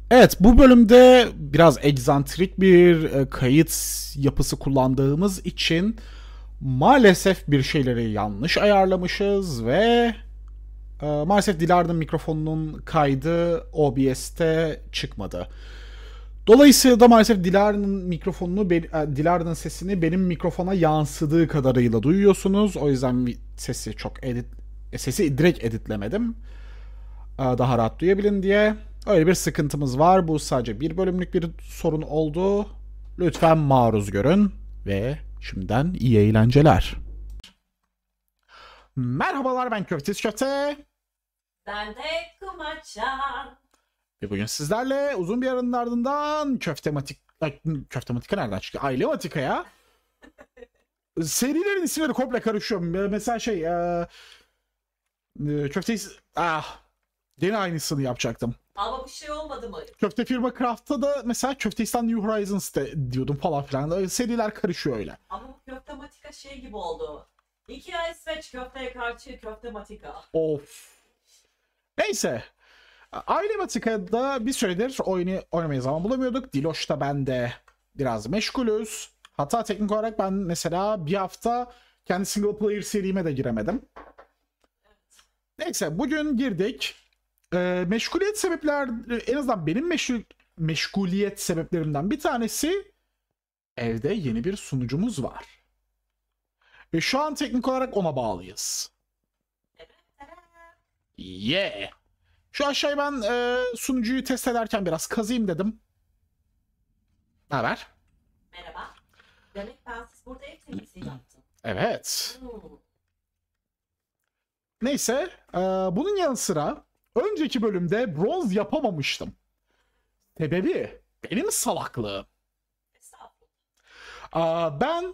Evet, bu bölümde biraz egzantrik bir kayıt yapısı kullandığımız için maalesef bir şeyleri yanlış ayarlamışız ve maalesef Dilara'nın mikrofonunun kaydı OBS'te çıkmadı. Dolayısıyla da maalesef Dilara'nın sesini benim mikrofona yansıdığı kadarıyla duyuyorsunuz. O yüzden sesi direkt editlemedim. Daha rahat duyabilin diye. Öyle bir sıkıntımız var. Bu sadece bir bölümlük bir sorun oldu. Lütfen maruz görün ve şimdiden iyi eğlenceler. Merhabalar, ben Köftes Köfte. Ben de kumaşan. Ve bugün sizlerle uzun bir aranın ardından Köftematika nereden çıktı? Ailematika'ya serilerin isimleri komple karışıyor. Mesela köfteyi yine aynısını yapacaktım. Ama bir şey olmadı mı? Köfte firma Craft'ta da mesela Köfteistan New Horizons diyordum falan filan. Seriler karışıyor öyle. Ama bu köftematika şey gibi oldu. İki İsveç köfteye karşı köftematika. Of. Neyse. Ailematika'da bir süredir oyunu oynamaya zaman bulamıyorduk. Diloş'ta ben de biraz meşgulüz. Hatta teknik olarak ben mesela bir hafta kendi single player serime de giremedim. Neyse, bugün girdik. Meşguliyet sebepler, en azından benim meşguliyet sebeplerimden bir tanesi, evde yeni bir sunucumuz var. Ve şu an teknik olarak ona bağlıyız. Yeah. Şu aşağıya ben sunucuyu test ederken biraz kazıyım dedim. Ne haber? Merhaba. Demek ben siz burada ev temizliği yaptım. Evet. Neyse, bunun yanı sıra önceki bölümde bronz yapamamıştım. Sebebi benim salaklığım. Ben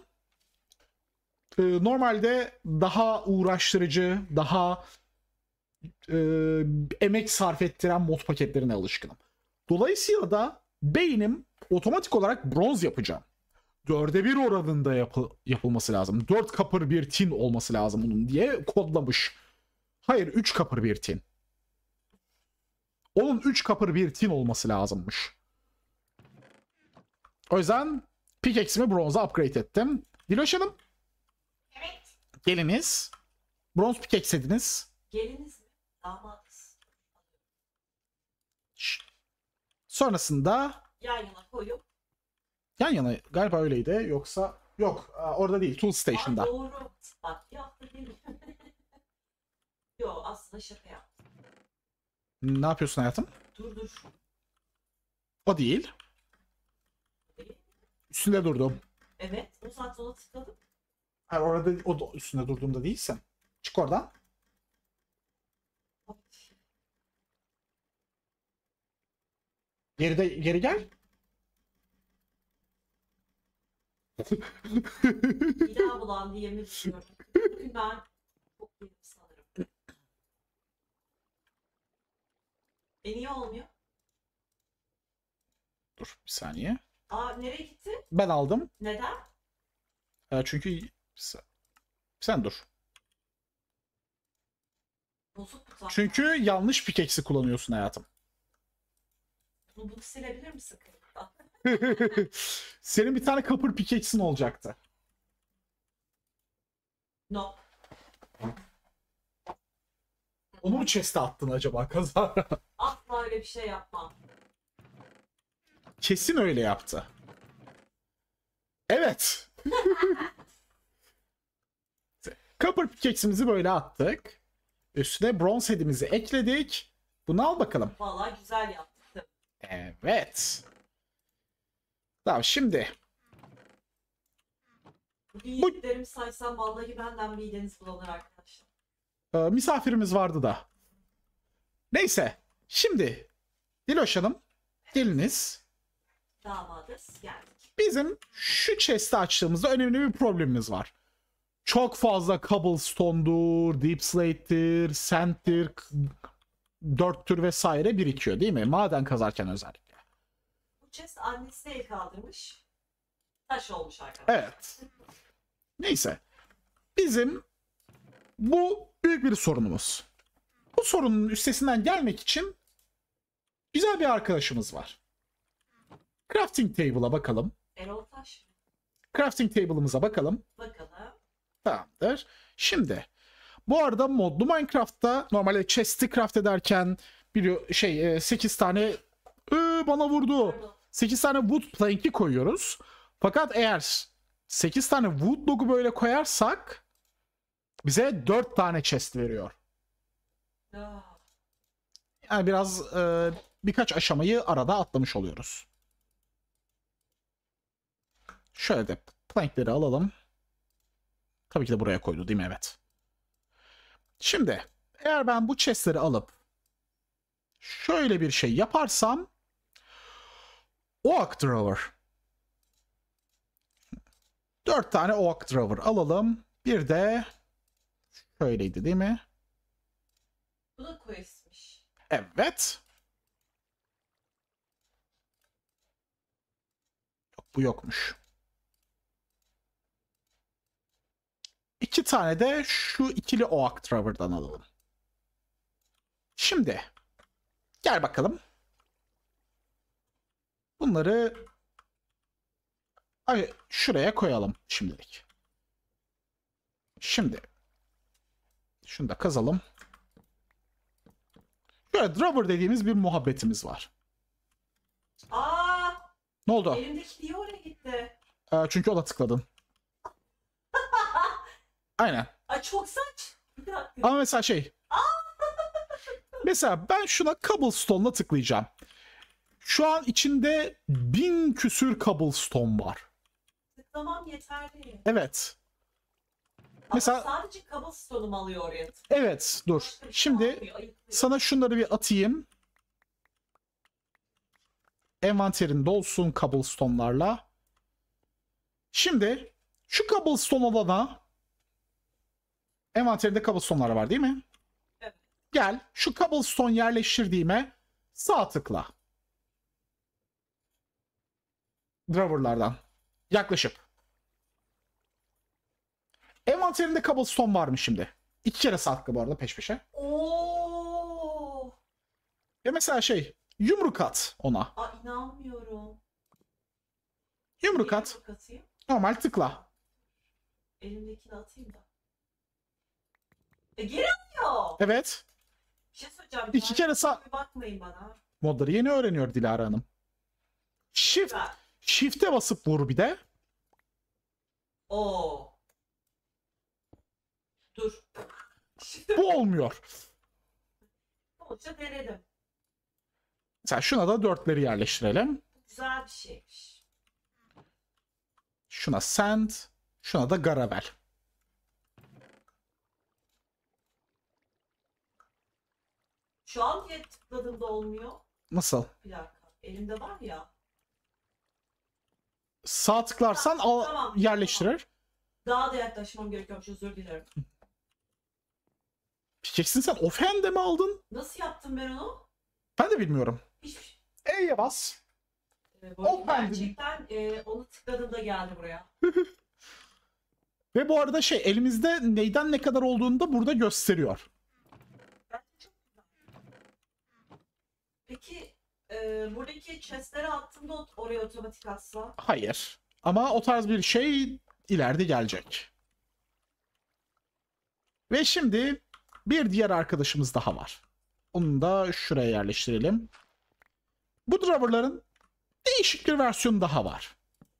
normalde daha uğraştırıcı, daha e, emek sarf ettiren mod paketlerine alışkınım. Dolayısıyla da beynim otomatik olarak bronz yapacağım. 4'e 1 oranında yapılması lazım. 4 kapır bir tin olması lazım bunun diye kodlamış. Hayır, 3 kapır bir tin. Onun 3 kapır bir tin olması lazımmış. O yüzden pickaxe'imi bronza upgrade ettim. Diloş Hanım, Evet. geliniz. Bronz pickaxe ediniz. Geliniz mi? Damadız. Sonrasında Yan yana koyup. yan yana galiba öyleydi, yoksa yok, orada değil, Tool Station'da. Doğru. Bak yaptı değil mi? Yo, aslında şaka yaptım. Ne yapıyorsun hayatım? Dur. O değil. Değil. Üstünde durdum. Evet. O saat sola tıkladım. Hayır, orada o da üstünde durduğumda değilsen. Çık oradan. Geri gel. Bir daha bulan diye mi düşünüyorum? Bugün ben çok yedim sanırım. Niye olmuyor? Dur bir saniye. Aa, nereye gitti? Ben aldım. Neden? Çünkü sen dur. Bozuk mu zaten? Çünkü yanlış pickaxe'i kullanıyorsun hayatım. Bunu silebilir misin? Senin bir tane copper pickaxe'in olacaktı. No. Onu mu chest'e attın acaba kazara? Asla öyle bir şey yapmam. Kesin öyle yaptı. Evet. Copper pickaxe'imizi böyle attık. Üstüne bronze head'imizi ekledik. Bunu al bakalım. Vallahi güzel yaptın. Evet. Tamam, şimdi Bugün yediklerimi saysam vallahi benden mideniz bulanır arkadaşlar. misafirimiz vardı da. Neyse. Şimdi Diloş Hanım, geliniz. Damadız geldik. Bizim şu chest'i açtığımızda önemli bir problemimiz var. Çok fazla cobblestone'dur, deep slate'tir, sand'tir, dörttür vesaire birikiyor değil mi? Maden kazarken özellikle. Bu chest annesi el kaldırmış. Taş olmuş arkadaşlar. Evet. Neyse. Bizim bu büyük bir sorunumuz. Bu sorunun üstesinden gelmek için Güzel bir arkadaşımız var. Crafting table'a bakalım. Erol Taş mı? Crafting table'ımıza bakalım. Bakalım. Tamamdır. Şimdi bu arada modlu Minecraft'ta normalde chest'i craft ederken 8 tane bana vurdu. Pardon. 8 tane wood plank'i koyuyoruz. Fakat eğer 8 tane wood log'u böyle koyarsak bize 4 tane chest veriyor. Ah, Yani biraz birkaç aşamayı arada atlamış oluyoruz. Şöyle de plankleri alalım. Tabii ki de buraya koydu değil mi? Evet. Şimdi eğer ben bu chestleri alıp şöyle bir şey yaparsam Oak Drawer. 4 tane Oak Drawer alalım. Bir de şöyleydi değil mi? bu da questmiş. Evet. Yok, bu yokmuş. 2 tane de şu ikili Oak Drawer'dan alalım. Şimdi gel bakalım. Bunları şuraya koyalım şimdilik. Şimdi şunu da kazalım. Şöyle Drawer dediğimiz bir muhabbetimiz var. Aa, Ne oldu? elimdeki niye oraya gitti? Çünkü ona tıkladın. Aynen. Ay çok saç. Bir dakika. Ama mesela mesela ben şuna cobblestone'la tıklayacağım. Şu an içinde 1000 küsür cobblestone var. Tıklamam yeterli. Evet. Ama Mesela- sadece cobblestone'um alıyor oraya. Evet, dur. Başka bir şey Şimdi almıyor, ayıklıyor. sana şunları bir atayım. Envanterin dolsun cobblestone'larla. Şimdi şu cobblestone olana envanterinde cobblestone'lar var değil mi? Evet. Gel şu cobblestone yerleştirdiğime sağ tıkla. Drawer'lardan. Yaklaşıp. Envanterinde cobblestone var mı şimdi? 2 kere sağ tıkla bu arada peş peşe. Oo. Ya mesela yumruk at ona. Aa, inanmıyorum. Yumruk Niye at. yumruk atayım? Normal tıkla. Elimdekini atayım da. Geri atıyor. Evet. Bir şey söyleyeceğim. 2 kere sağ... Bir bakmayın bana. Modları yeni öğreniyor Dilara Hanım. Güzel. Shift'e basıp vur bir de. Oo. Dur. Bu olmuyor. Olca denedim. Mesela şuna da 4'leri yerleştirelim. Güzel bir şeymiş. Şuna sand. Şuna da gravel. Şu an niye tıkladığımda olmuyor? Nasıl? Bir dakika. Elimde var ya. Sağ tıklarsan Tamam, yerleştirir. Daha da yaklaşmam gerekiyormuş, özür dilerim. Pickaxe'in sen offhand'e mi aldın? Nasıl yaptım ben onu? Ben de bilmiyorum. Hiçbir E'ye bas. Bu arada Offhand'in- gerçekten onu tıkladığımda geldi buraya. Ve bu arada elimizde neyden ne kadar olduğunu da burada gösteriyor. Bence çok güzel. Peki buradaki chestleri attığımda oraya otomatik atsa? Hayır. Ama o tarz bir şey ileride gelecek. Ve şimdi bir diğer arkadaşımız daha var. Onu da şuraya yerleştirelim. Bu drawer'ların değişik bir versiyonu daha var.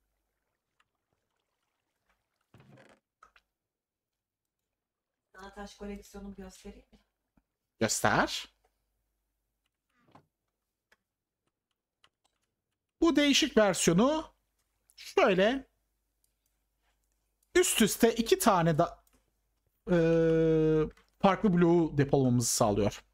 Sana taş koleksiyonumu göstereyim mi? Göster. Bu değişik versiyonu şöyle üst üste 2 tane da farklı bloğu depolamamızı sağlıyor.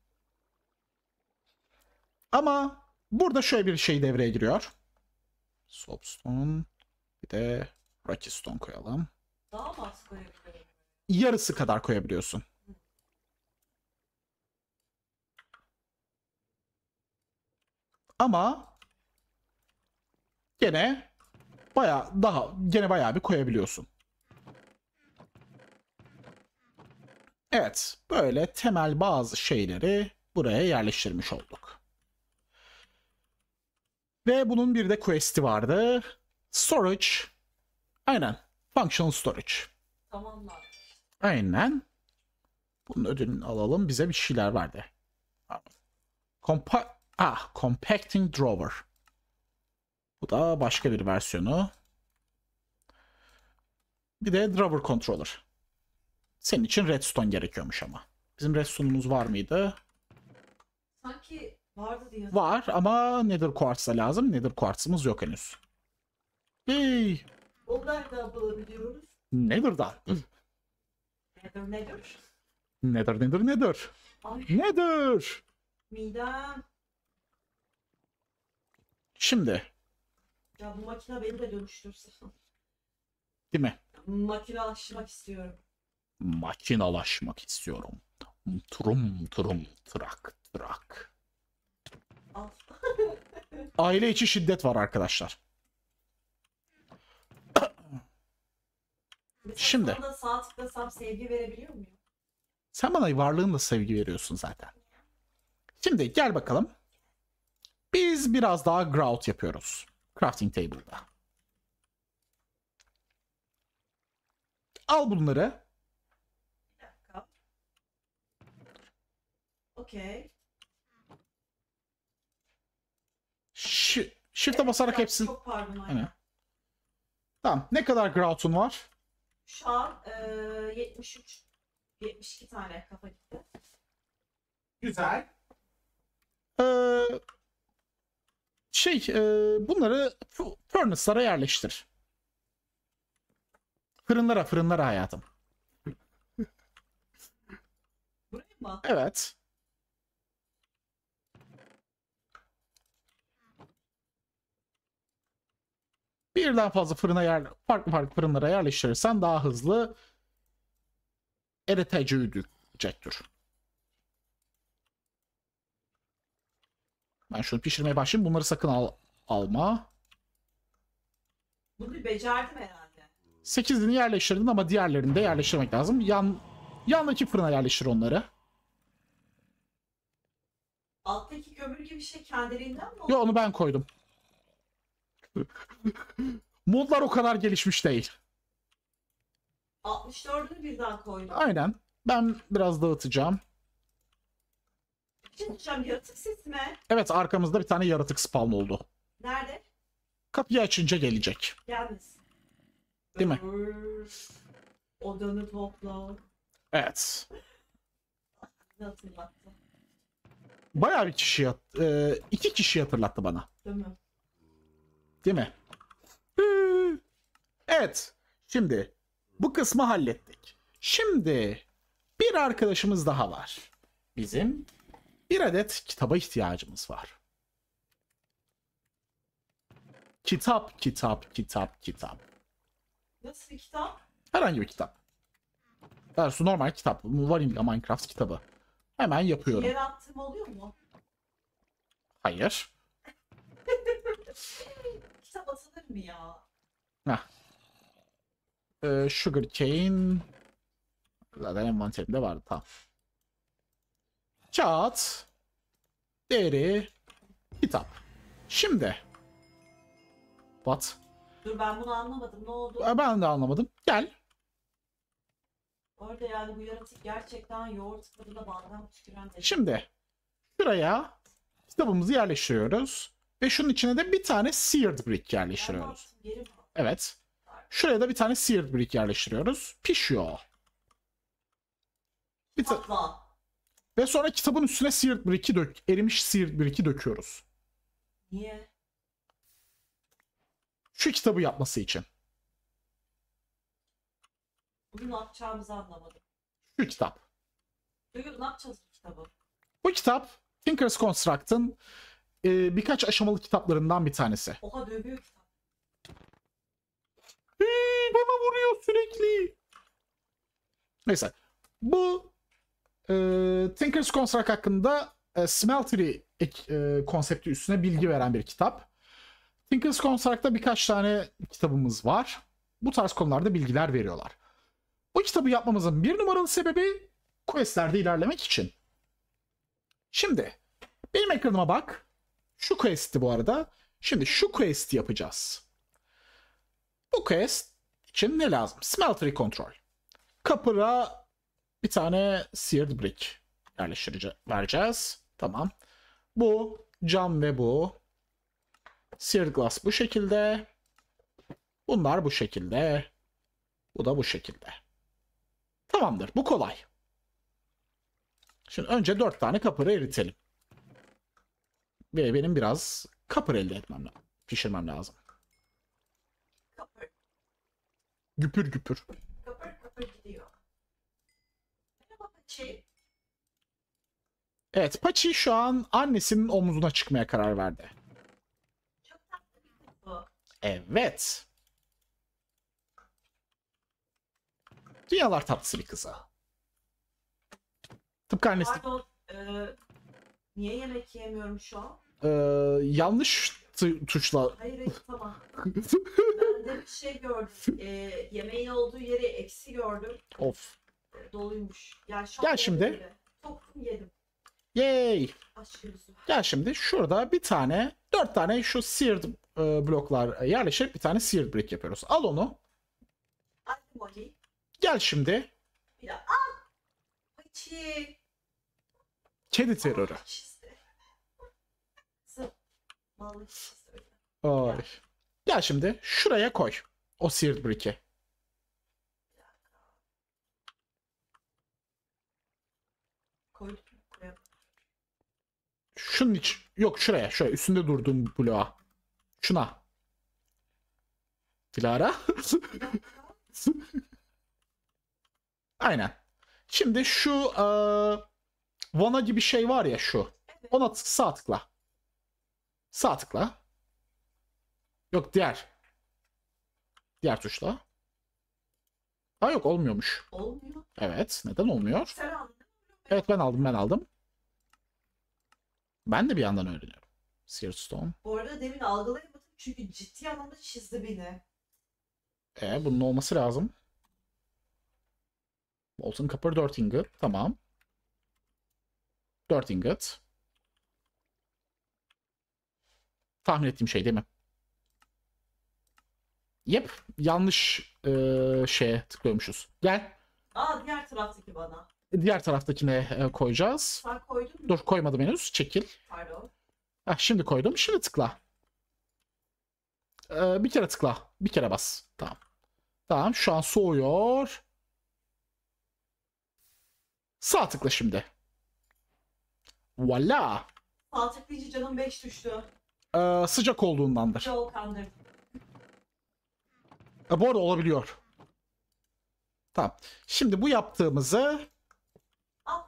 Ama burada şöyle bir şey devreye giriyor. Soapstone, bir de Rockystone koyalım. Daha mı az koyabilirim? Yarısı kadar koyabiliyorsun. Ama gene bayağı bir koyabiliyorsun. Evet, böyle temel bazı şeyleri buraya yerleştirmiş olduk. Ve bunun bir de quest'i vardı. Storage. Aynen. Functional storage. Tamamlar. Aynen. Bunun ödülünü alalım. Bize bir şeyler verdi. Compacting Drawer. Bu da başka bir versiyonu. Bir de Drawer Controller. Senin için Redstone gerekiyormuş ama. Bizim Redstone'umuz var mıydı? Sanki vardı diye. Var ama Nether Quartz'a lazım. Nether Quartz'ımız yok henüz. Hey! Onu nereden bulabiliyoruz? Nether'dan. Nedir? Nether. Ay Nether! midem. Şimdi. Ya bu makine beni de dönüştürsün. Değil mi? Makinelaşmak istiyorum. Makinalaşmak istiyorum. Turum trak. Al. Aile içi şiddet var arkadaşlar. Mesela Şimdi. sana da sağ tıklasam sevgi verebiliyor muyum? Sen bana varlığınla sevgi veriyorsun zaten. Şimdi gel bakalım. Biz biraz daha grout yapıyoruz. Crafting table'da. Al bunları. Bir dakika. Okey. Shift'e basarak Ya, hepsini... çok pardon aynen. Aynen. Tamam. Ne kadar grout'un var? Şu an 73 72 tane kafa gitti. Güzel. Bunları furnace'lara yerleştir. Fırınlara hayatım. Buraya mı? Evet. Birden fazla farklı fırınlara yerleştirirsen daha hızlı eritecektir. Ben şunu pişirmeye başlayayım. Bunları sakın alma. Bunu becerdim herhalde. 8'ini yerleştirdin ama diğerlerini de yerleştirmek lazım. Yandaki fırına yerleştir onları. Alttaki kömür gibi şey kendiliğinden mi oldu? Yo, onu ben koydum. Modlar o kadar gelişmiş değil. 64'ünü birden koydum. Aynen. Ben biraz dağıtacağım. Şimdi diyeceğim yaratık sesi mi? Evet, arkamızda bir tane yaratık spawn oldu. Nerede? Kapıyı açınca gelecek. Gelmesin. Değil mi? Odanı topla. Evet. Ne hatırlattı? Bayağı bir kişi iki kişi hatırlattı bana. Değil mi? Değil mi? Evet. Şimdi bu kısmı hallettik. Şimdi bir arkadaşımız daha var. Bizim bir adet kitaba ihtiyacımız var. Kitap. Nasıl bir kitap? Herhangi bir kitap. Dersi normal kitap. Vanilla Minecraft kitabı. Hemen yapıyorum. Yer attığım oluyor mu? Hayır. Kitap atılır mı ya? Sugar cane. Zaten envanterimde vardı. Tamam. Kağıt. Deri. Kitap. Şimdi. What? Dur ben bunu anlamadım. Ne oldu? Ben de anlamadım. Gel. Orada yani bu yaratık gerçekten yoğurt tadında balgam tüküren de. Şimdi. Şuraya kitabımızı yerleştiriyoruz. Ve şunun içine de bir tane seared brick yerleştiriyoruz. Geri mi? Evet. Şuraya da bir tane seared brick yerleştiriyoruz. Pişiyor. Patla. Ve sonra kitabın üstüne seared brick'i erimiş seared brick'i döküyoruz. Niye? Şu kitabı yapması için. Bugün ne yapacağımızı anlamadım. Şu kitap. Bugün ne yapacağız bu kitabı? Bu kitap Tinker's Construct'ın birkaç aşamalı kitaplarından bir tanesi. Oha dövüyor kitap. Bana vuruyor sürekli. Neyse. Bu Tinker's Construct hakkında Smeltery konsepti üstüne bilgi veren bir kitap. Tinker's Construct'ta birkaç tane kitabımız var. Bu tarz konularda bilgiler veriyorlar. Bu kitabı yapmamızın bir numaralı sebebi questlerde ilerlemek için. Şimdi benim ekranıma bak. Şu quest'i bu arada. Şimdi şu quest'i yapacağız. Bu quest için ne lazım? Smeltery Control. Copper'a bir tane Seared Brick vereceğiz. Tamam. Bu cam ve bu. Seared Glass bu şekilde. Bunlar bu şekilde. Bu da bu şekilde. Tamamdır. Bu kolay. Şimdi önce 4 tane Copper'ı eritelim. Ve benim biraz Copper elde etmem lazım. Pişirmem lazım. Kapır. Güpür güpür. Kapır kapır gidiyor. Merhaba Paçi. Evet, Pachi şu an annesinin omzuna çıkmaya karar verdi. Çok tatlı bir kız bu. Evet. Dünyalar tatlısı bir kıza. Tıpkı annesi. Pardon. Niye yemek yemiyorum şu an? Yanlış tuşla. Hayır hayır tamam. Ben de bir şey gördüm. Yemeğin olduğu yeri eksi gördüm. Of. Doluymuş. Yani şu Gel an şimdi. yedim bile. Tokum yedim. Yay. Aşkım su. Gel şimdi şurada bir tane, 4 tane şu seared bloklar yerleştirip bir tane seared brick yapıyoruz. Al onu. Hadi Molly. Gel şimdi. Bir daha. Ah! Paçi. Kedi terörü. Ah, çizdi. Kızım. Vallahi çizdi öyle. Ay. Gel şimdi şuraya koy. O seared brick'i. Koydum. Koyalım. Şunun iç. Yok şuraya. Şöyle üstünde durduğum bloğa. Şuna. Dilara. Bir dakika. Aynen. Şimdi şu vana gibi şey var ya şu. Evet. Ona sağ tıkla. Sağ tıkla. Yok diğer. Diğer tuşla. Ha yok olmuyormuş. Olmuyor. Evet. Neden olmuyor? Sen anladın mı? Evet ben aldım. Ben de bir yandan öğreniyorum. Seared Stone. Bu arada demin algılayamadım çünkü ciddi anlamda çizdi beni. Bunun olması lazım. Molten Copper 4 ingot. Tamam. 4 ingot. Tahmin ettiğim şey değil mi? Yep. Yanlış şeye tıklıyormuşuz. Gel. Aa diğer taraftaki bana. Diğer taraftakine koyacağız. Sen koydun mu? Dur koymadım henüz. Çekil. Pardon. Şimdi koydum. Şimdi tıkla. Bir kere tıkla. Bir kere bas. Tamam. Tamam. Şu an soğuyor. Sağ tıkla şimdi. Voila. Sağ tıklayınca canım 5 düştü. Sıcak olduğundandır. Yol kandırdı. Bu arada olabiliyor. Tamam. Şimdi bu yaptığımızı Al.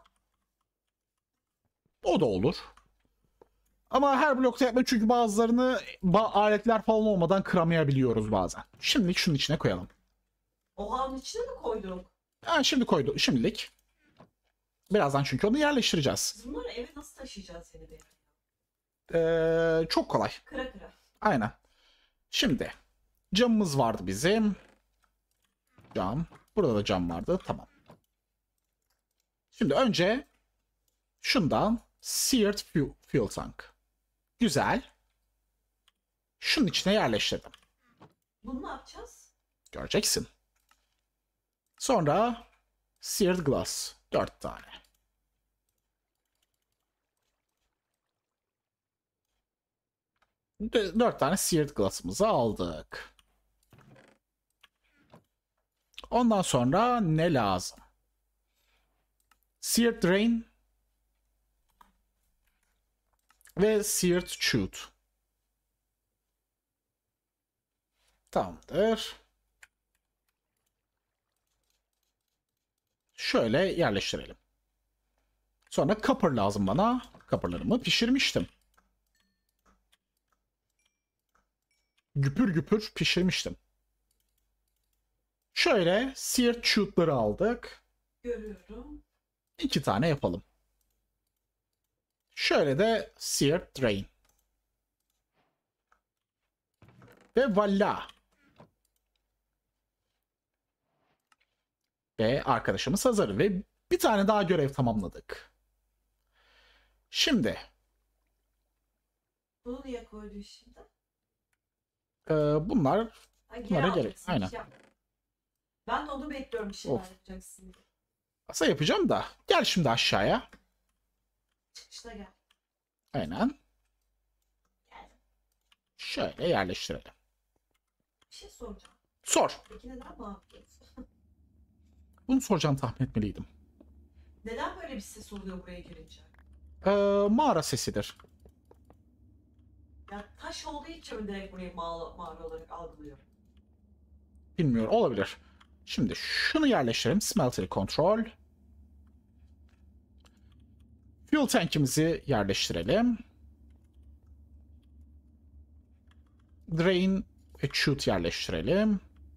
o da olur. Ama her blokta yapma çünkü bazılarını aletler falan olmadan kıramayabiliyoruz bazen. Şimdilik şunun içine koyalım. Ohanın içine mi koyduk? Şimdi koydu. Şimdilik. Birazdan çünkü onu yerleştireceğiz. Biz bunları eve nasıl taşıyacağız seni be? Çok kolay. Kıra kıra. Aynen. Şimdi camımız vardı bizim. Cam. Burada da cam vardı. Tamam. Şimdi önce şundan Seared Fuel Tank. Güzel. Şunun içine yerleştirdim. Bunu ne yapacağız? Göreceksin. Sonra Seared Glass. 4 tane. Dört tane Seared Glass'ımızı aldık. Ondan sonra ne lazım? Seared Rain ve Seared Shoot. Tamamdır. Şöyle yerleştirelim. Sonra copper lazım bana. Copper'larımı pişirmiştim. Güpür güpür pişirmiştim. Şöyle Seared Shoot'ları aldık. Görüyorum. 2 tane yapalım. Şöyle de Seared Rain. Ve voila. Ve arkadaşımız hazır. Ve bir tane daha görev tamamladık. Şimdi. Bunu niye koydun şimdi? Bunlar Ha, geri bunlara gerek. alacaksın, Aynen. hiç yapma. Ben de onu bekliyorum, bir şeyler Of. yapacaksın diye. Aslında yapacağım da. Gel şimdi aşağıya. Çıkışta gel. Aynen. Gel. Şöyle yerleştirelim. Bir şey soracağım. Sor. Peki neden bu yapıyorsun? Bunu soracağını tahmin etmeliydim. Neden böyle bir ses oluyor buraya girince? Mağara sesidir. Ya taş olduğu için mi direkt burayı mağara olarak algılıyor? Bilmiyorum. Olabilir. Şimdi şunu yerleştirelim. Smeltery Control. Fuel tankimizi yerleştirelim. Drain ve chute yerleştirelim.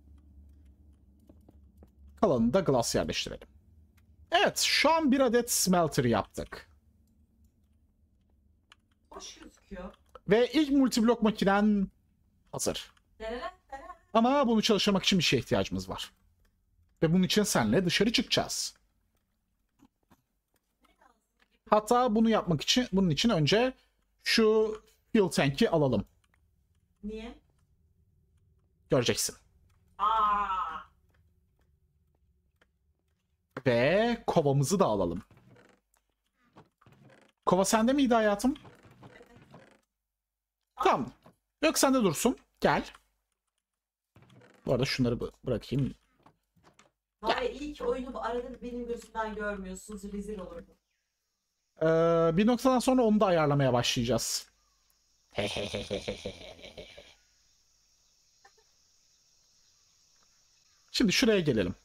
Kalanını da glass yerleştirelim. Evet, şu an bir adet smelter yaptık. Hoş gözüküyor. Ve ilk multiblok makinen hazır. Dereren. Ama bunu çalıştırmak için bir şeye ihtiyacımız var. Ve bunun için seninle dışarı çıkacağız. Hatta bunu yapmak için, bunun için önce şu fuel tank'i alalım. Niye? Göreceksin. Aa! Ve kovamızı da alalım. Kova sende miydi hayatım? Tamam. Yok sende dursun. Gel. Bu arada şunları bırakayım. Var ya, iyi ki oyunu arada benim gözümden görmüyorsunuz. Rezil olurdu. Bir noktadan sonra onu da ayarlamaya başlayacağız. Şimdi şuraya gelelim.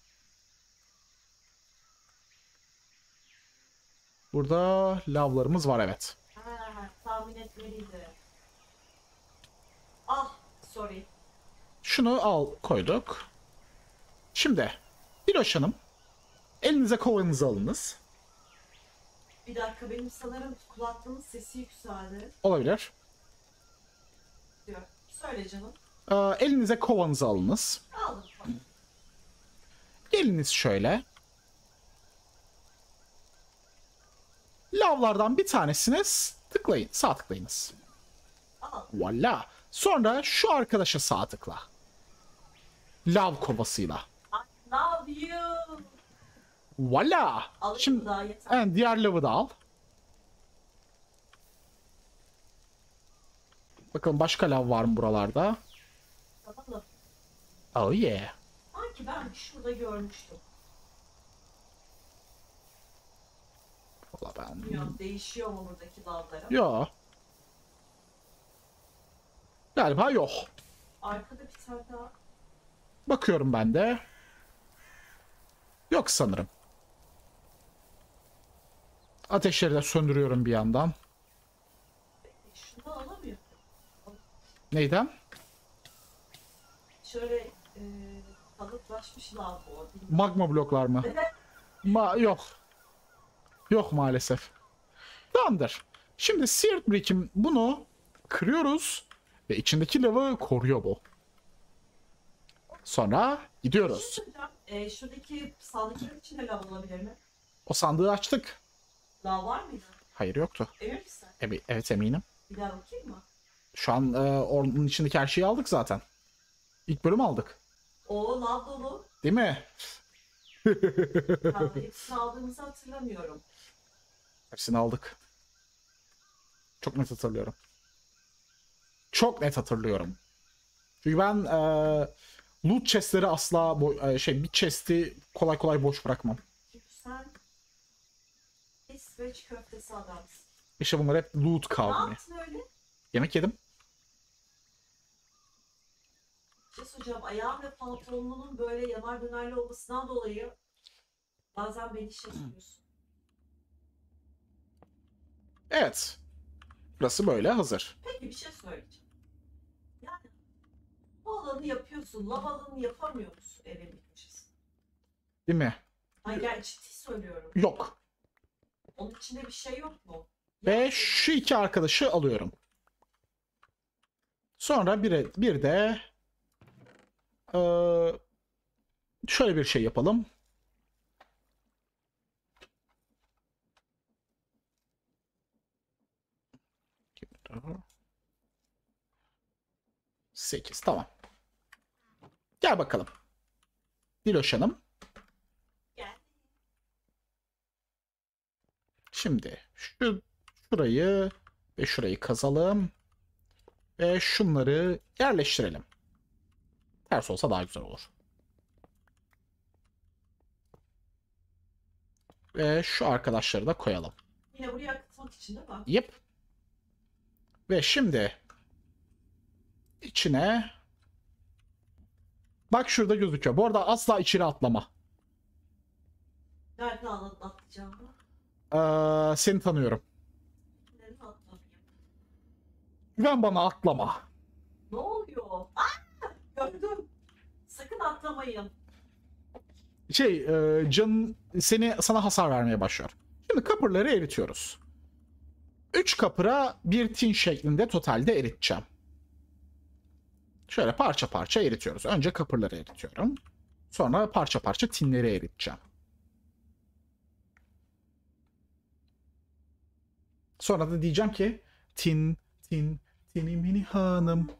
Burada lavlarımız var, evet. Ha, tahmin etmeliydi. Ah, sorry. Şunu koyduk. Şimdi Diloş Hanım, elinize kovanızı alınız. Bir dakika, benim sanırım kulaklığımın sesi yükseldi. Olabilir. Diyor. Söyle canım. Elinize kovanızı alınız. Aldım. Geliniz şöyle. Lavlardan bir tanesine tıklayın. Sağ tıklayınız. Al. Voila. Sonra şu arkadaşa sağ tıkla. Lav kovasıyla. I love you. Voila. Alayım Şimdi daha yeter. evet, diğer lavı da al. Bakalım başka lav var mı buralarda? Tamam. Oh yeah. Sanki ben şurada görmüştüm. Valla ben... Bilmiyorum, değişiyor mu buradaki lavlara? Yo. Galiba yok. Arkada bir tane daha. Bakıyorum ben de. Yok sanırım. Ateşleri de söndürüyorum bir yandan. Şunu alamıyorum. Neyden? Şöyle kalıplaşmış lav bu. Bilmiyorum. Magma bloklar mı? Yok. Yok maalesef. Tamamdır. Şimdi Seared Brick'im, bunu kırıyoruz ve içindeki lavı koruyor bu. Sonra Bir gidiyoruz. şey söyleyeceğim. Şuradaki sandıkların içinde lav olabilir mi? O sandığı açtık. Lav var mıydı? Hayır, yoktu. Emin misin? Evet, eminim. Bir daha bakayım mı? Şu an onun içindeki her şeyi aldık zaten. İlk bölüm aldık. O lav dolu. Değil mi? Ben hepsini aldığımızı hatırlamıyorum. Hepsini aldık. Çok net hatırlıyorum. Çok net hatırlıyorum. Çünkü ben loot chest'leri asla bir chest'i kolay kolay boş bırakmam. Çünkü sen İsveç köftesi adamsın. İşte bunlar hep loot Ne kavmi. yaptın öyle? Yemek yedim. Bir şey söyleyeceğim. Ayağım ve pantolonunun böyle yanar dönerli olmasından dolayı bazen beni şaşırıyorsun. Evet. Burası böyle hazır. Peki bir şey söyleyeceğim. Yani bu alanı yapıyorsun. Lav alanı yapamıyor musun evin bir köşesinde? Değil mi? Hayır, yani ciddi söylüyorum. Yok. Onun içinde bir şey yok mu? Ve şu iki arkadaşı alıyorum. Sonra bir de şöyle bir şey yapalım. 8. Tamam. Gel bakalım. Diloş Hanım. Gel. Şimdi şurayı ve şurayı kazalım. Ve şunları yerleştirelim. Ters olsa daha güzel olur. Ve şu arkadaşları da koyalım. Yine buraya akıtmak için değil mi? Yep. Ve şimdi içine bak şurada gözüküyor. Bu arada asla içeri atlama. Nereden anladın atlayacağımı? Seni tanıyorum. Neden atlamayayım? Güven bana, atlama. Ne oluyor? Gördüm. Sakın atlamayın. Can sana hasar vermeye başlıyor. Şimdi kapırları eritiyoruz. 3 kapıra bir tin şeklinde totalde eriteceğim. Şöyle parça parça eritiyoruz. Önce kapırları eritiyorum. Sonra parça parça tinleri eriteceğim. Sonra da diyeceğim ki tin mini hanım.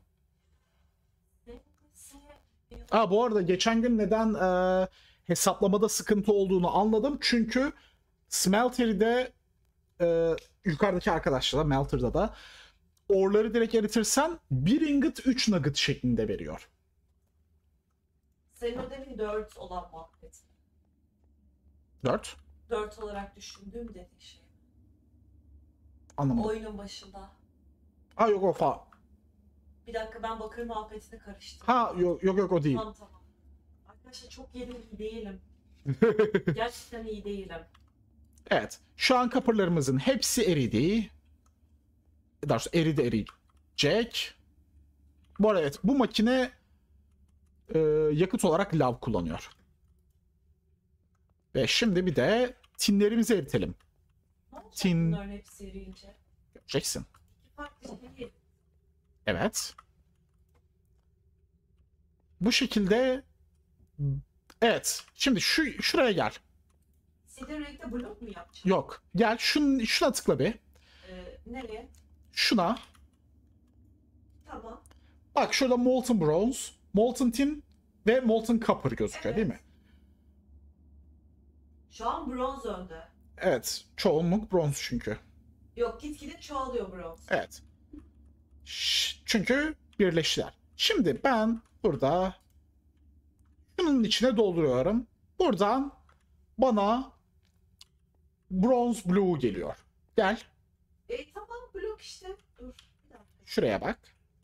Bu arada geçen gün neden hesaplamada sıkıntı olduğunu anladım. Çünkü Smeltery'de yukarıdaki arkadaşlar da Melter'da da orları direkt eritirsen 1 ingot 3 nugget şeklinde veriyor. Senin o demin 4 olan muhabbet. 4. 4 olarak düşündüğüm dediğin şey. Anlamadım. Oyunun başında. Yok o fa. Bir dakika, ben bakır muhabbetini karıştırdım. Yok o değil. Tamam. Arkadaşlar çok yedim, iyi değilim. Gerçekten iyi değilim. Evet. Şu an kapırlarımızın hepsi eridi. Daha doğrusu eriyecek. Bu arada evet, bu makine yakıt olarak lav kullanıyor. Ve şimdi bir de tinlerimizi eritelim. Ne olacak Tin. bunların hepsi eriyince? Göreceksin. İki farklı şey değil. Evet. Bu şekilde evet. Şimdi şuraya gel. Silver renkte blok mu yapacağım? Yok. Gel şuna tıkla bir. Nereye? Şuna. Tamam. Bak şurada Molten Bronze, Molten Tin ve Molten Copper gözüküyor, değil mi? Şu an bronz önde. Evet. Çoğunluk bronz çünkü. Yok, gitgide çoğalıyor bronz. Evet. Çünkü birleştiler. Şimdi ben burada şunun içine dolduruyorum. Buradan bana bronze blue geliyor. Gel. Tamam, blok işte. Dur. Bir dakika. Şuraya bak.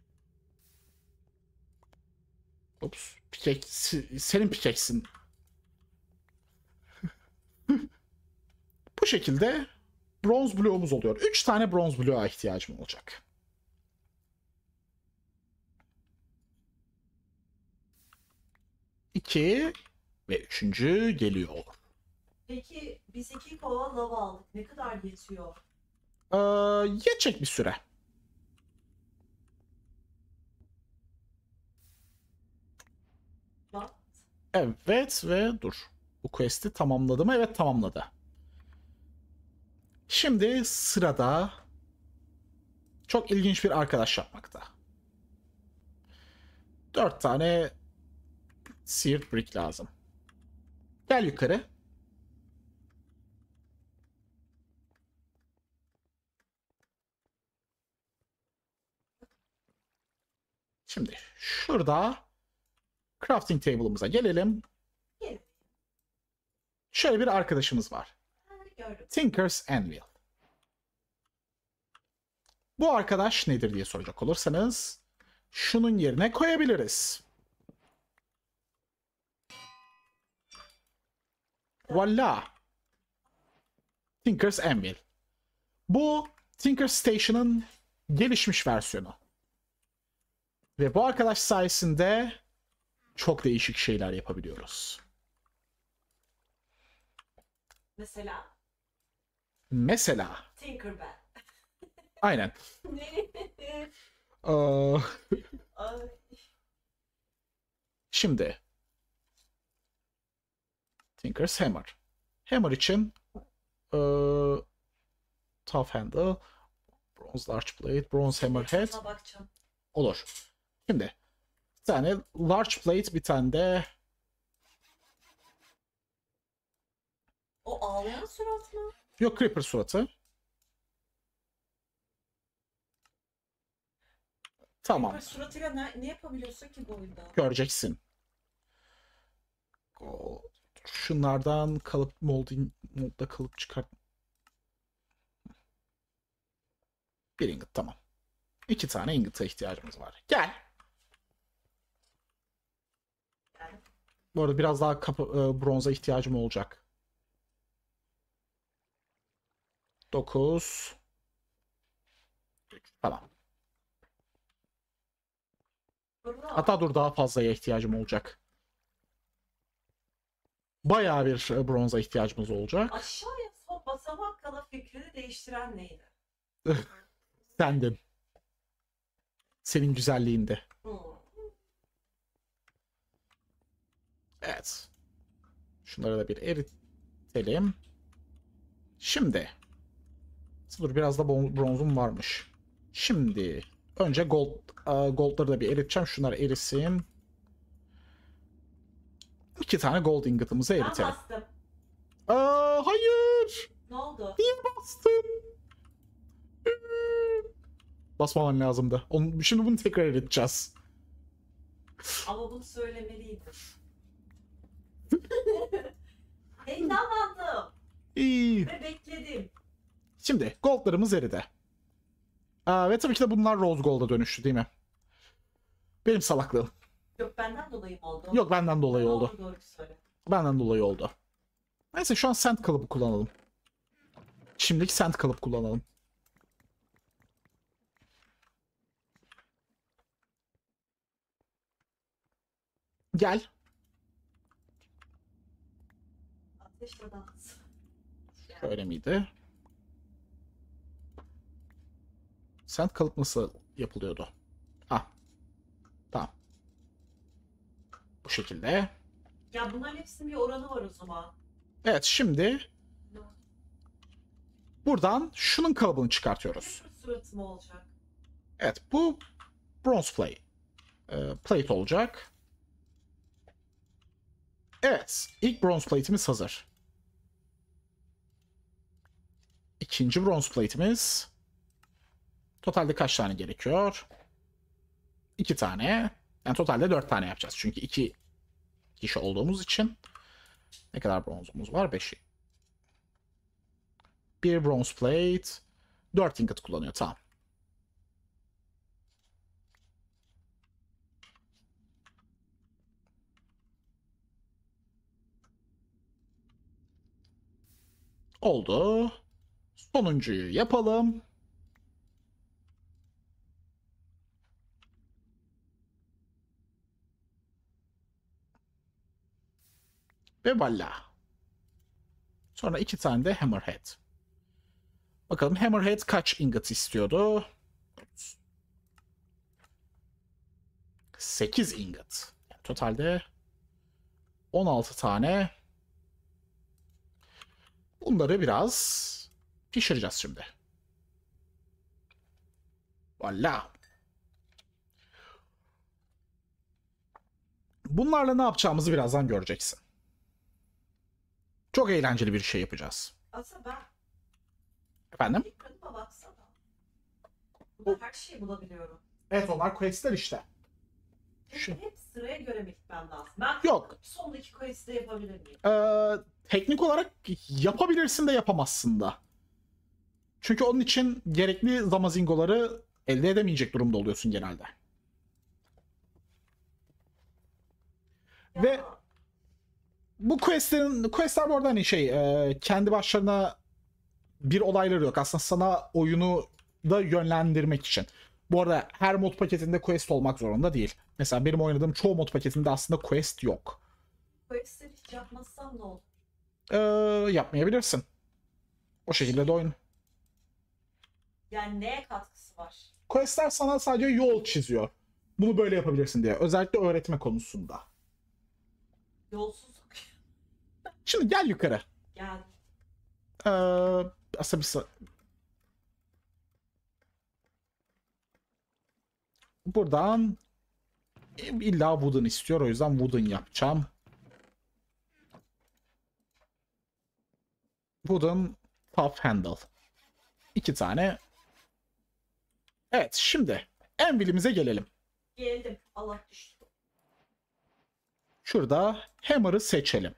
Ups. Senin pikeksin. Bu şekilde bronze bloğumuz oluyor. 3 tane bronze bloğa ihtiyacım olacak. İki ve üçüncü geliyor. Peki biz 2 kova lava aldık. Ne kadar yetiyor? Yetecek bir süre. Bak. Evet ve dur. Bu quest'i tamamladı mı? Evet, tamamladı. Şimdi sırada çok ilginç bir arkadaş yapmakta. 4 tane seared brick lazım. Gel yukarı. Şimdi şurada crafting table'ımıza gelelim. Gelin. Şöyle bir arkadaşımız var. Gördüm. Tinker's Anvil. Bu arkadaş nedir diye soracak olursanız şunun yerine koyabiliriz. Voila. Tinker's Anvil. Bu Tinker Station'ın gelişmiş versiyonu. Ve bu arkadaş sayesinde çok değişik şeyler yapabiliyoruz. Mesela. Tinkerbell. Aynen. Ay. Şimdi Tinker's Hammer. Hammer için Tough Handle, Bronze Large Blade, Bronze Hammerhead Şuna bakacağım. olur. Şimdi Bir tane large plate, bir tane de O ağlayan surat mı? yok, creeper suratı. Tamam. Böyle suratıyla ne yapabiliyorsun ki bu oyunda? Göreceksin. Şunlardan kalıp molding modda kalıp çıkart. Bir ingot, tamam. 2 tane ingot'a ihtiyacımız var. Gel. Yani Bu arada biraz daha bronza ihtiyacım olacak. 9. Tamam. Hatta dur, daha fazlaya ihtiyacım olacak. Bayağı bir bronza ihtiyacımız olacak. aşağıya son basamak kala fikrini değiştiren neydi? Sendin. Senin güzelliğinde. Hmm. Evet. Şunları da bir eritelim. Şimdi. Dur, biraz da bronzum varmış. Şimdi. Önce goldları da bir eriteceğim. Şunlar erisin. 2 tane gold ingot'ımızı Ben eritelim. bastım. Hayır. Ne oldu? Niye bastın? Basmaman lazımdı. Şimdi bunu tekrar eriteceğiz. Ama bunu söylemeliydim. Heyecanlandım İyi. ve bekledim. Şimdi goldlarımız eridi. Ve tabii ki de bunlar rose gold'a dönüştü, değil mi? Benim salaklığım. Yok, benden dolayı mı oldu? Yok, benden dolayı oldu. Doğru söyle. Benden dolayı oldu. Neyse, şu an sand kalıbı kullanalım. Şimdiki sand kalıp kullanalım. Gel. Ateşle dans. Şöyle miydi? Sand kalıp nasıl yapılıyordu? Ah. Tamam. Bu şekilde. Ya bunların hepsinin bir oranı var o zaman. Evet, şimdi buradan şunun kalıbını çıkartıyoruz. Creeper suratı mı olacak? Evet, bu bronze plate olacak. Evet, ilk bronze plate'imiz hazır. İkinci bronze plate'imiz. Totalde kaç tane gerekiyor? 2 tane. Yani totalde 4 tane yapacağız. Çünkü 2 kişi olduğumuz için. Ne kadar bronzumuz var? 5. Bir bronze plate. 4 ingot kullanıyor. Tamam. Oldu. Sonuncuyu yapalım. Ve valla. Sonra 2 tane de hammerhead. Bakalım hammerhead kaç ingot istiyordu? 8 ingot. Yani totalde 16 tane. Bunları biraz pişireceğiz şimdi. Valla. Bunlarla ne yapacağımızı birazdan göreceksin. Çok eğlenceli bir şey yapacağız. Aslında ben Efendim? ekranıma baksana. Burada her şeyi bulabiliyorum. Evet, onlar questler işte. Hep sıraya göre mi gitmem lazım? Ben Yok. sondaki quest'i de yapabilir miyim? Teknik olarak yapabilirsin de yapamazsın da. Çünkü onun için gerekli zamazingoları elde edemeyecek durumda oluyorsun genelde. Ya, Ve bu questler bu arada hani kendi başlarına bir olayları yok. Aslında sana oyunu da yönlendirmek için. Bu arada her mod paketinde quest olmak zorunda değil. Mesela benim oynadığım çoğu mod paketinde aslında quest yok. quest'leri hiç yapmazsam ne olur? Yapmayabilirsin. O şekilde de oyun. Yani neye katkısı var? Questler sana sadece yol çiziyor. Bunu böyle yapabilirsin diye. Özellikle öğretme konusunda. Yolsuzluk. Şimdi gel yukarı. Yani Ee, aslında buradan İlla wooden istiyor. O yüzden wooden yapacağım. Wooden tough handle. 2 tane. Evet, şimdi anvilimize gelelim. Geldim. Allah düştü. Şurada hammer'ı seçelim.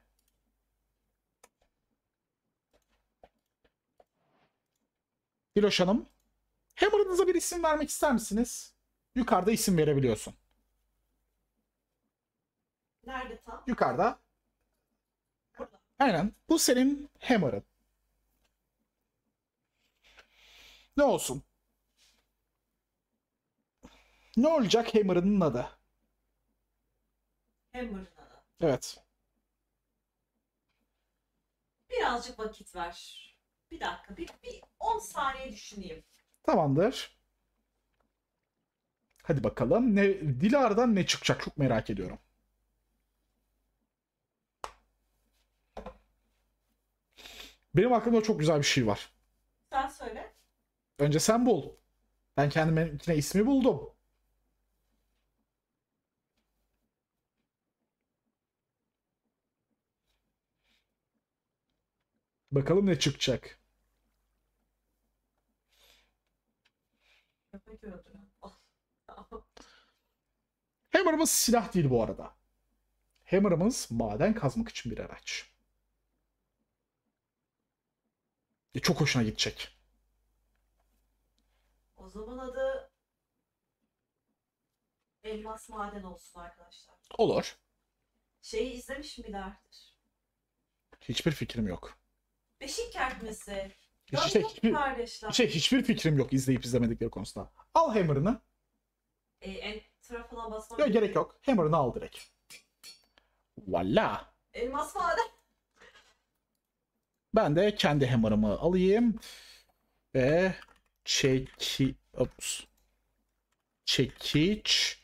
Diloş Hanım, hammer'ınıza bir isim vermek ister misiniz? Yukarıda isim verebiliyorsun. Nerede tam? Yukarıda. Burada. Aynen. Bu senin hammer'ın. Ne olsun? Ne olacak hammer'ının adı? Hammer'ın adı. Evet. Birazcık vakit ver. Bir dakika. Bir 10 saniye düşüneyim. Tamamdır. Hadi bakalım. Dilara'dan ne çıkacak çok merak ediyorum. Benim aklımda çok güzel bir şey var. Sen söyle. Önce sen bul. Ben kendime ismi buldum. Bakalım ne çıkacak. Köpek öldüren. Hammer'ımız silah değil bu arada. Hammer'ımız maden kazmak için bir araç. Çok hoşuna gidecek. O zaman adı Elmas Maden olsun arkadaşlar. Olur. Şeyi izlemiş milerdir? Hiçbir fikrim yok. Beşik kertmesi. İşte Yok hiçbir, kardeşler. hiçbir fikrim yok izleyip izlemedikleri konusunda. Al Hammer'ını. Enter'a falan basmam. Yok gerek yok. Hammer'ını al direkt. Valla. Elmas Maden. Ben de kendi hammer'ımı alayım. Ve çekiç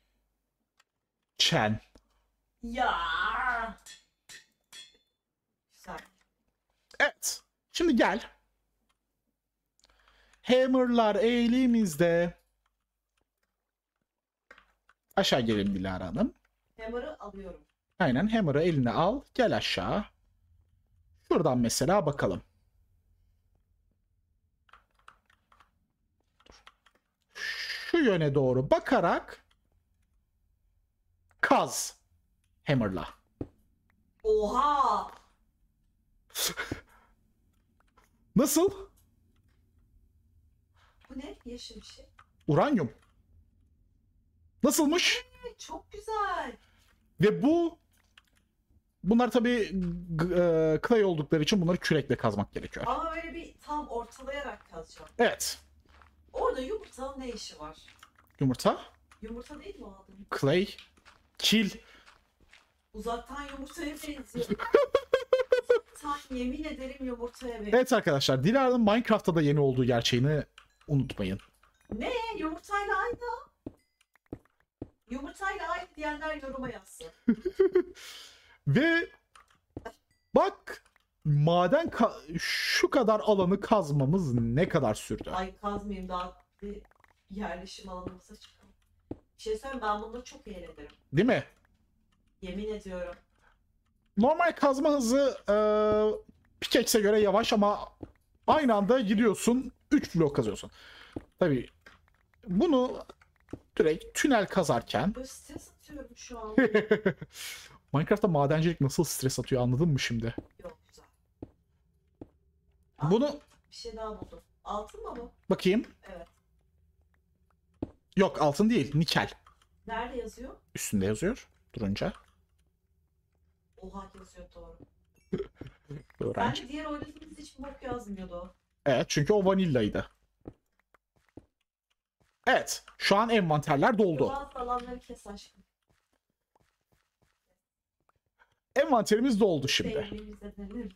çen. Ya. Güzel. Evet. Şimdi gel. Hammer'lar elimizde. Aşağı gelelim Dilara Hanım. Hammer'ı alıyorum. Aynen hammer'ı eline al. Gel aşağı. Şuradan mesela bakalım. Şu yöne doğru bakarak kaz hammer'la. Oha. Nasıl? Bu ne? Yeşil bir şey. Uranyum. Nasılmış? Çok güzel. Ve bunlar tabii clay oldukları için bunları kürekle kazmak gerekiyor. Ama böyle bir tam ortalayarak kazacağım. Evet. Orada yumurtanın ne işi var? Yumurta, Yumurta değil mi o adı? clay, kil. Uzaktan yumurtaya benziyor. Uzaktan yemin ederim yumurtaya benziyor. Evet arkadaşlar, Dilara'nın Minecraft'ta da yeni olduğu gerçeğini unutmayın. Ne? Yumurtayla aynı. Yumurtayla aynı diyenler yoruma yazsın. Ve bak şu kadar alanı kazmamız ne kadar sürdü. Ay kazmayayım daha bir yerleşim alanımıza çıkalım. Bir şey söyleyeyim ben bununla çok eğlenirim. Değil mi? Yemin ediyorum. Normal kazma hızı pickaxe'e göre yavaş ama aynı anda gidiyorsun 3 blok kazıyorsun. Tabii bunu direkt tünel kazarken Böyle stres atıyorum şu an. Minecraft'ta madencilik nasıl stres atıyor anladın mı şimdi? Yok güzel. Bunu Bir şey daha buldum. Altın mı bu? bakayım. Evet. Yok altın değil, nikel. Nerede yazıyor? Üstünde yazıyor durunca. Oha yazıyor doğru. Öğrenci. Ben diğer oynadığımız hiç bok yazmıyordu o. Evet çünkü o vanillaydı. Evet şu an envanterler doldu. Bazı alanları kes aşkım. Envanterimiz doldu şimdi. Beynimize denir.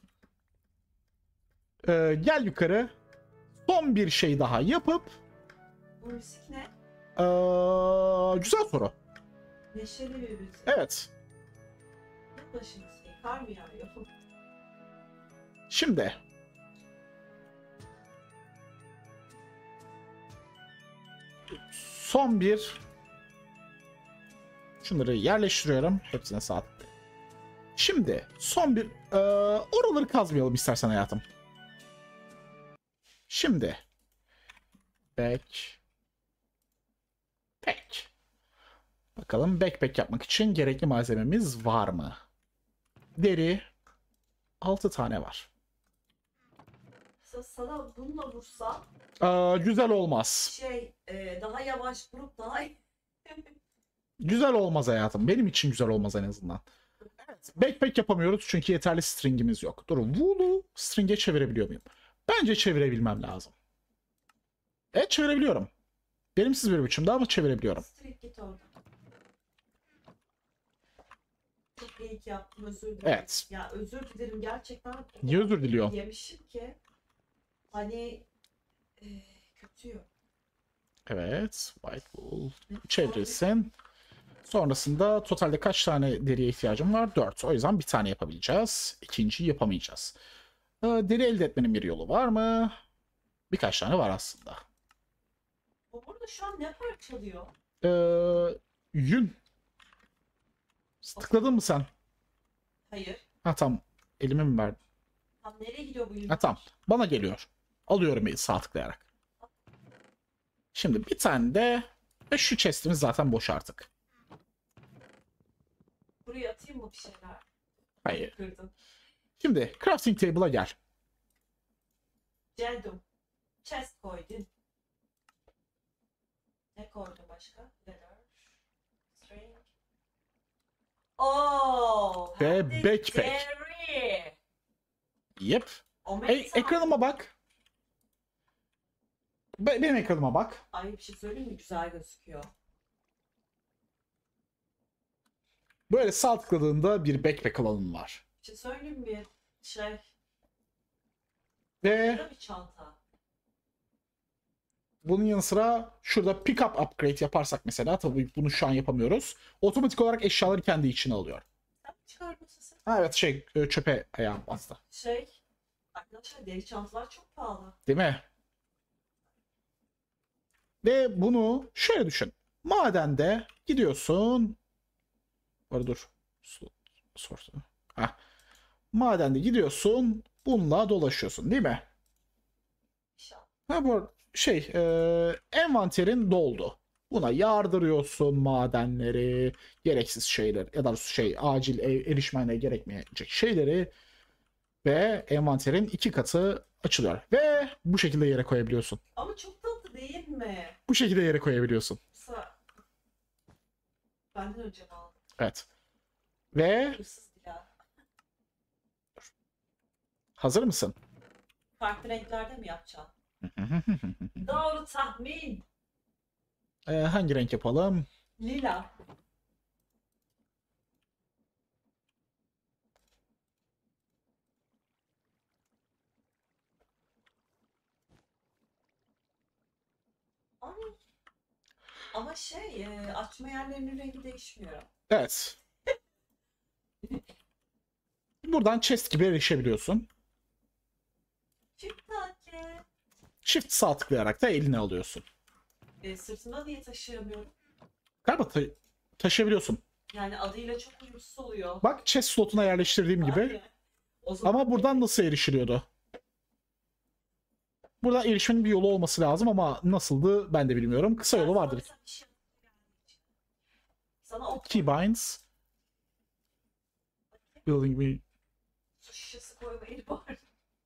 Gel yukarı. Son bir şey daha yapıp Bu müzik ne? güzel soru. Neşeli bir müzik. Evet. Yılbaşı müziği. Kar mı yağıyor? Şimdi son bir Şunları yerleştiriyorum. Hepsine sağ tıkla. Şimdi son bir oraları kazmayalım istersen hayatım. Şimdi backpack. Bakalım backpack yapmak için gerekli malzememiz var mı? Deri 6 tane var. Sana bununla vursa Güzel olmaz. daha yavaş vurup daha Güzel olmaz hayatım. Benim için güzel olmaz en azından. Evet, backpack yapamıyoruz çünkü yeterli stringimiz yok. Dur, wool'u string'e çevirebiliyor muyum? Bence çevirebilmem lazım. Evet, çevirebiliyorum. Benimsiz bir biçimde ama çevirebiliyorum. strik git orada. Çok iyi ki yaptım, özür dilerim. Evet. Ya özür dilerim gerçekten. Niye özür diliyor? Yemişim ki hani kötüyüm. Evet. White wool çevrilsin. Sonrasında totalde kaç tane deriye ihtiyacım var? 4. O yüzden bir tane yapabileceğiz. İkinciyi yapamayacağız. Deri elde etmenin bir yolu var mı? Birkaç tane var aslında. O burada şu an ne parçalıyor? Yün. Tıkladın mı sen? Hayır. Ha tamam. Elime mi verdin? Tam nereye gidiyor bu yün? Ha tamam. Bana geliyor. Alıyorum sağ tıklayarak. Şimdi bir tane de ve şu chest'imiz zaten boş artık. Buraya atayım mı bir şeyler? Hayır. Kırdım. Şimdi crafting table'a gel. Geldim. Chest koydun. Ne koydun başka? Leather. String. Oh, Ve hem de backpack. deri. Yep. O Ekranıma bak. Benim ekranıma bak. Ay bir şey söyleyeyim mi? Güzel gözüküyor. Böyle sağ tıkladığında bir backpack alanın var. Bir şey söyleyeyim mi? Ve Burada bir çanta. bunun yanı sıra şurada pick up upgrade yaparsak mesela, tabii bunu şu an yapamıyoruz. Otomatik olarak eşyaları kendi içine alıyor. Sen mi çıkardın sesi? Ha, evet çöpe ayağım bastı. Arkadaşlar deri çantalar çok pahalı. Değil mi? Ve bunu şöyle düşün. Madende gidiyorsun. Var dur. Source. Hah. Madende gidiyorsun. Bununla dolaşıyorsun değil mi? İnşallah. Ha bu envanterin doldu. Buna yardırıyorsun madenleri, gereksiz şeyler ya da acil erişmene gerekmeyecek şeyleri ve envanterin 2 katı açılıyor. Ve bu şekilde yere koyabiliyorsun. Ama çok tatlı değil mi? Bu şekilde yere koyabiliyorsun. Mesela benden önce mi aldın? Evet. Ve Hırsız Dilara. hazır mısın? Farklı renklerde mi yapacaksın? Doğru tahmin. Hangi renk yapalım? Lila. Ay. Ama açma yerlerinin rengi değişmiyor. Evet. Buradan chest gibi erişebiliyorsun. Çok tatlı. Shift sağ tıklayarak da eline alıyorsun. Sırtımda niye taşıyamıyorum? Galiba taşıyabiliyorsun. Yani adıyla çok uyumsuz oluyor. Bak chest slotuna yerleştirdiğim gibi. Aynen. O zaman Ama buradan nasıl erişiliyordu? Buradan erişmenin bir yolu olması lazım ama nasıldı ben de bilmiyorum. Kısa yolu vardır. Sana bir şey Sana o Keybinds. Building bir... su şişesi koymayı var.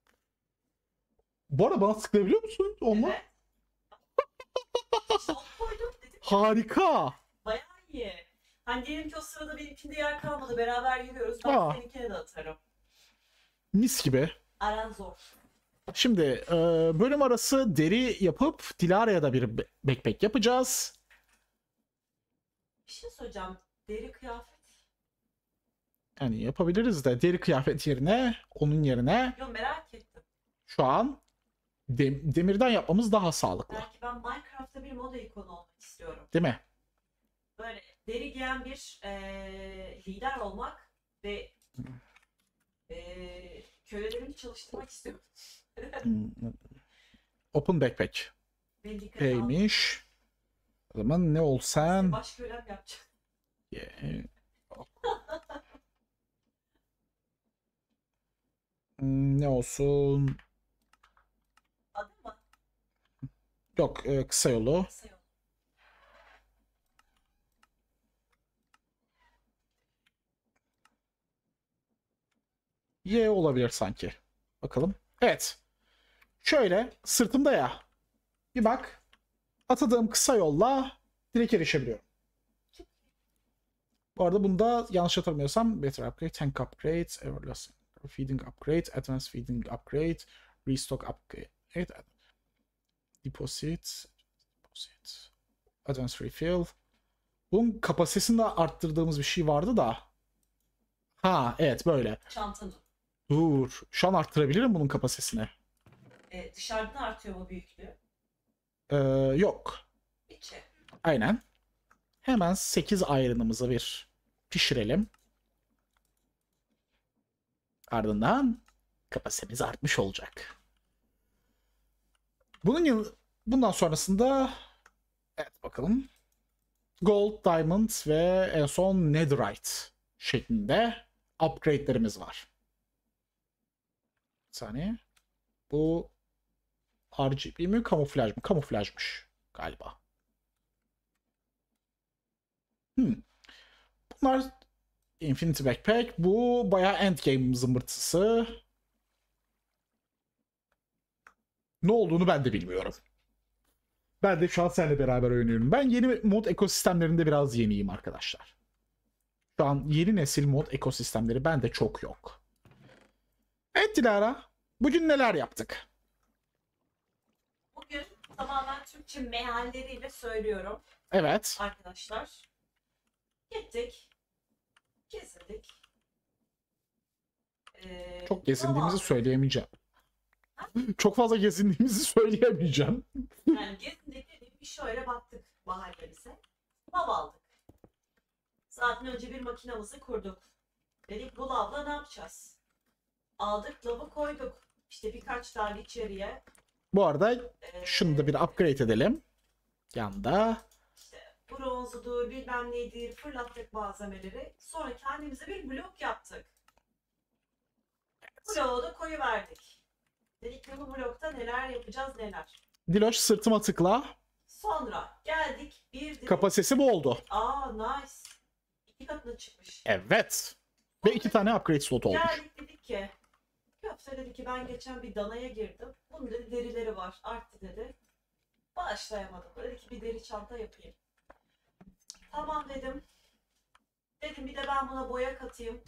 Bu arada bana tıklayabiliyor musun onunla? Evet. İşte onu koydum dedim. Harika. Bayağı iyi. Hani diyelim ki o sırada benimkinde yer kalmadı. Beraber yürüyoruz. Ben Aa. seninkine de atarım. Mis gibi. Aran zor. Şimdi bölüm arası deri yapıp Dilara'ya da bir backpack yapacağız. Bir şey söyleyeceğim. Deri kıyafet. Yani yapabiliriz de deri kıyafet yerine, onun yerine Yo merak ettim. şu an demirden yapmamız daha sağlıklı. Belki ben Minecraft'ta bir moda ikonu olmak istiyorum. Değil mi? Böyle deri giyen bir lider olmak ve kölelerimi çalıştırmak istiyorum. Open backpack. Beni dikkate al. Paymiş. O zaman ne olsan? Baş kölem yapacağım. Yeah. Ne olsun? Adı mı? Yok, kısa yolu. Kısa yol. Y olabilir sanki. Bakalım. Evet. Şöyle sırtımda ya. Bir bak. Atadığım kısa yolla direkt erişebiliyorum. Bu arada bunda yanlış hatırlamıyorsam Better Upgrade, Tank Upgrade, Everlasting Feeding Upgrade, Advanced Feeding Upgrade, Restock Upgrade, Deposit, Advanced Refill. Bunun kapasitesini de arttırdığımız bir şey vardı da. Ha evet böyle. Çantanın. Dur. Şu an arttırabilirim bunun kapasitesini. Dışarıdan artıyor mu büyüklüğü? Yok. İçi. Aynen. Hemen 8 ayrınımızı bir pişirelim. Ardından kapasitemiz artmış olacak. Bundan sonrasında evet bakalım. Gold, Diamond ve en son Netherite şeklinde upgrade'lerimiz var. Bir saniye. Bu RGB mi kamuflaj mı? Kamuflajmış galiba. Bunlar Infinity Backpack. Bu bayağı endgame zımbırtısı. Ne olduğunu ben de bilmiyorum. Ben de şu an seninle beraber oynuyorum. Ben yeni mod ekosistemlerinde biraz yeniyim arkadaşlar. Şu an yeni nesil mod ekosistemleri bende çok yok. Evet Dilara. Bugün neler yaptık? Bugün tamamen Türkçe mealleriyle söylüyorum Evet. arkadaşlar. Gittik. Gezindik. Çok gezindiğimizi Tamam. söyleyemeyeceğim. Çok fazla gezindiğimizi söyleyemeyeceğim. Yani gezindik dediğim bir şöyle baktık mahallemize. Lav aldık. Zaten önce bir makinamızı kurduk. Dedik bu lavla ne yapacağız? Aldık lavı koyduk. İşte birkaç tane içeriye. Bu arada şunu da bir upgrade edelim. Yanda. İşte bronzudur bilmem neydir fırlattık malzemeleri. Sonra kendimize bir blok yaptık. Bloğu da koyuverdik. Dedik ki bu blokta neler yapacağız neler. Diloş sırtıma tıkla. Sonra geldik bir dedik. Kapasitesi bu oldu. Aa nice. 2 katına çıkmış. Evet. Ve 2 tane upgrade slot olmuş. Geldik dedik ki Köfte dedi ki ben geçen bir danaya girdim. Bunun dedi derileri var. Arttı dedi. Başlayamadım. Dedi ki bir deri çanta yapayım. Tamam dedim. Dedim bir de ben buna boya katayım.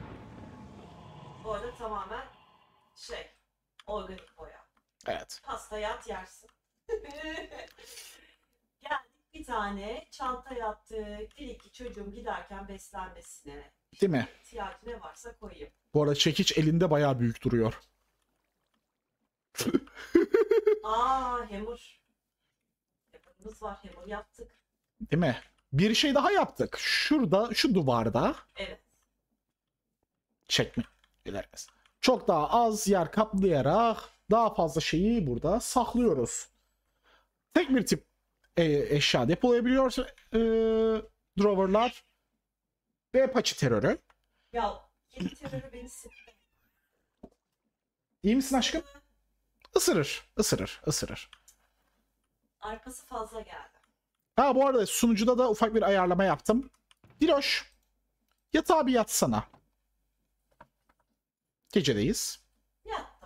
Bu arada tamamen organik boya. Evet. Pasta yat yersin. Geldik bir tane çanta yaptık. Dedik ki çocuğum giderken beslenmesine. Değil mi? İhtiyacı ne varsa koyayım. Bu arada çekiç elinde bayağı büyük duruyor. Hammer. Hammer'ımız var. Hammer yaptık. Değil mi? Bir şey daha yaptık. Şurada, şu duvarda. Evet. Çekme. İlerimiz. Çok daha az yer kaplayarak daha fazla şeyi burada saklıyoruz. Tek bir tip eşya depolayabiliyor drawerlar ve paçı terörü. Ya kedi terörü beni sıktı. İyi misin aşkım? Isırır, ısırır, ısırır. Arkası fazla geldi. Ha bu arada sunucuda da ufak bir ayarlama yaptım. Diloş, yatağa bir yatsana. Gecedeyiz. Yattım.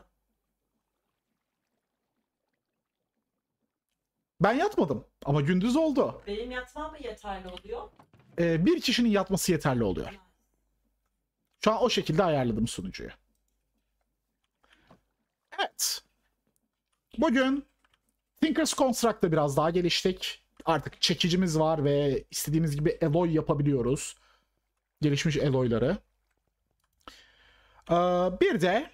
Ben yatmadım ama gündüz oldu. Benim yatmam mı yeterli oluyor? Bir kişinin yatması yeterli oluyor. Şu an o şekilde ayarladım sunucuyu. Evet. Bugün Thinkers Construct'ta biraz daha geliştik. Artık çekicimiz var ve istediğimiz gibi alloy yapabiliyoruz. Gelişmiş alloyları. Bir de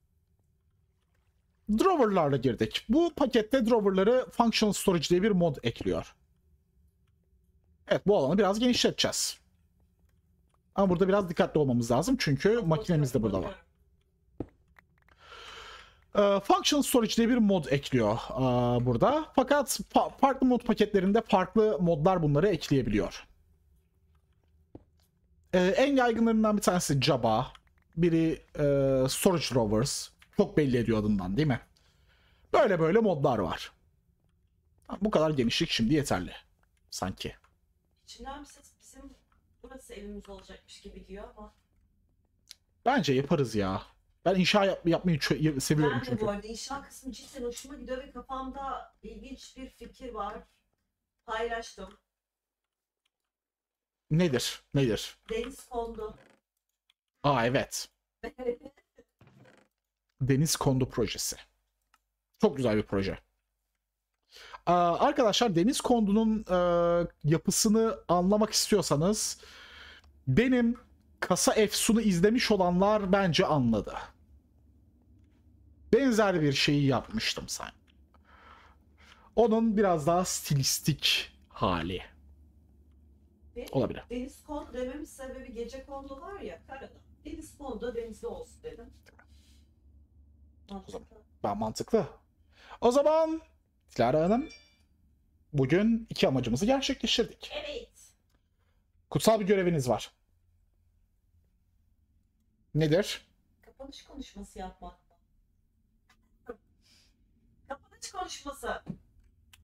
drawer'larla girdik. Bu pakette drawer'ları Functional Storage diye bir mod ekliyor. Evet bu alanı biraz genişleteceğiz. Ama burada biraz dikkatli olmamız lazım çünkü makinemiz de burada var. Functional Storage diye bir mod ekliyor burada. Fakat farklı mod paketlerinde farklı modlar bunları ekleyebiliyor. En yaygınlarından bir tanesi Jabba. Biri Storage Rovers. Çok belli ediyor adından, değil mi? Böyle böyle modlar var. Bu kadar genişlik şimdi yeterli. Sanki. İçimden bir ses bizim burası evimiz olacakmış gibi diyor ama. Bence yaparız ya. Ben inşa yapmayı seviyorum Ben de çünkü. bu arada inşaat kısmı cidden hoşuma gidiyor ve kafamda ilginç bir fikir var. Paylaştım. Nedir? Nedir? Deniz kondu. Aa, evet. Deniz Kondu projesi. Çok güzel bir proje. Arkadaşlar, Deniz Kondu'nun yapısını anlamak istiyorsanız benim Kasa Efsun'u izlemiş olanlar bence anladı. Benzer bir şeyi yapmıştım sanki. Onun biraz daha stilistik hali olabilir. Deniz kondu dememin sebebi gece kondu var ya karada. Deniz kondu denizde olsun dedim. Mantıklı. Ben mantıklı. O zaman Dilara Hanım, bugün 2 amacımızı gerçekleştirdik. Evet. Kutsal bir göreviniz var. Nedir? Kapanış konuşması yapmak. Kapanış konuşması.